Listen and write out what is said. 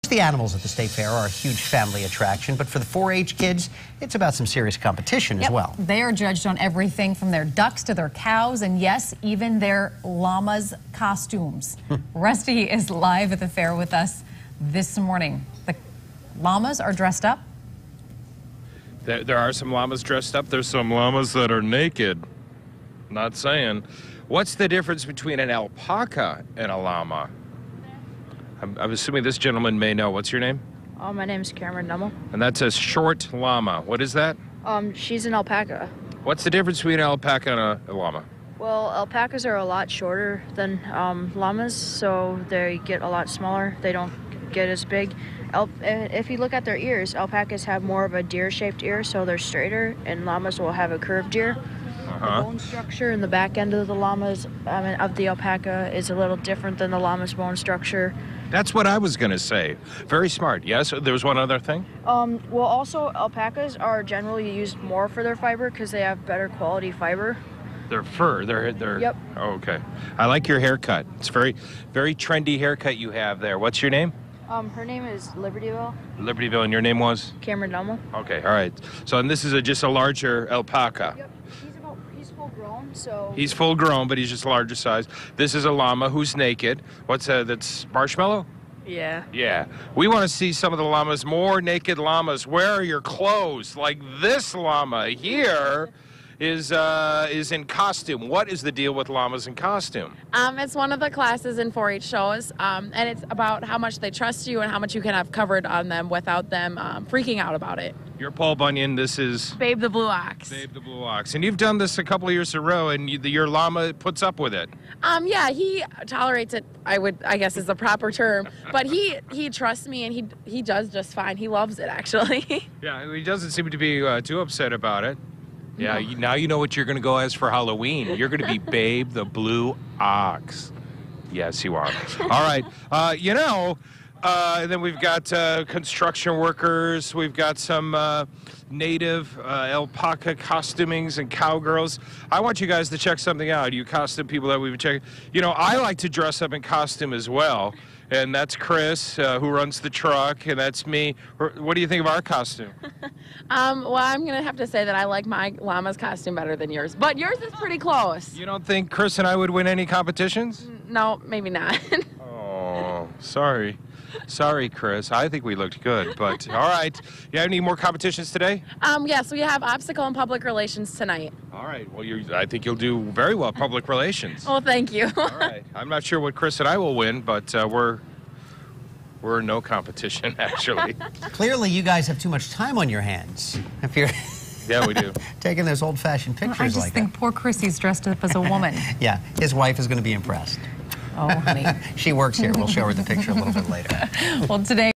The animals at the State Fair are a huge family attraction, but for the 4-H kids, it's about some serious competition as well. They are judged on everything from their ducks to their cows, and yes, even their llamas costumes. Rusty is live at the fair with us this morning. The llamas are dressed up. There are some llamas dressed up. There's some llamas that are naked. Not saying. What's the difference between an alpaca and a llama? I'm assuming this gentleman may know. What's your name? My name is Cameron Nummel. And that's a short llama. What is that? She's an alpaca. What's the difference between an alpaca and a llama? Well, alpacas are a lot shorter than llamas, so they get a lot smaller. They don't get as big. If you look at their ears, alpacas have more of a deer-shaped ear, so they're straighter, and llamas will have a curved ear. The bone structure in the back end of the llamas, of the alpaca, is a little different than the llama's bone structure. That's what I was going to say. Very smart. Yes, there was one other thing? Well, also, alpacas are generally used more for their fiber because they have better quality fiber. Their fur, their Yep. Oh, okay. I like your haircut. It's very, very trendy haircut you have there. What's your name? Her name is Libertyville. Libertyville, and your name was? Cameron Nummel. Okay, all right. So, and this is just a larger alpaca. Yep. He's full grown, so... He's full grown, but he's just larger size. This is a llama who's naked. That's marshmallow? Yeah. Yeah. We want to see some of the llamas, more naked llamas. Where are your clothes? Like this llama here is in costume. What is the deal with llamas in costume? It's one of the classes in 4-H shows, and it's about how much they trust you and how much you can have covered on them without them freaking out about it. You're Paul Bunyan. This is Babe the Blue Ox. Babe the Blue Ox. And you've done this a couple of years in a row, and your llama puts up with it. Yeah, he tolerates it, I guess is the proper term. But he trusts me, and he does just fine. He loves it, actually. Yeah, he doesn't seem to be too upset about it. Yeah, now you know what you're going to go as for Halloween. You're going to be Babe the Blue Ox. Yes, you are. All right. And then we've got construction workers. We've got some native alpaca costumings and cowgirls. I want you guys to check something out. You costume people that we've been checking. You know, I like to dress up in costume as well. And that's Chris, who runs the truck, and that's me. What do you think of our costume? Well, I'm going to have to say that I like my llama's costume better than yours. But yours is pretty close. You don't think Chris and I would win any competitions? No, maybe not. Oh, sorry. Sorry, Chris. I think we looked good, but all right. You have any more competitions today? Yes, we have obstacle and public relations tonight. All right. Well, I think you'll do very well public relations. Well, thank you. All right. I'm not sure what Chris and I will win, but we're no competition, actually. Clearly, you guys have too much time on your hands. If you're Yeah, we do. taking those old-fashioned pictures I just like think that. poor Chrissy's dressed up as a woman. Yeah, his wife is going to be impressed. Oh, honey. She works here. We'll show her the picture a little bit later. Well, today...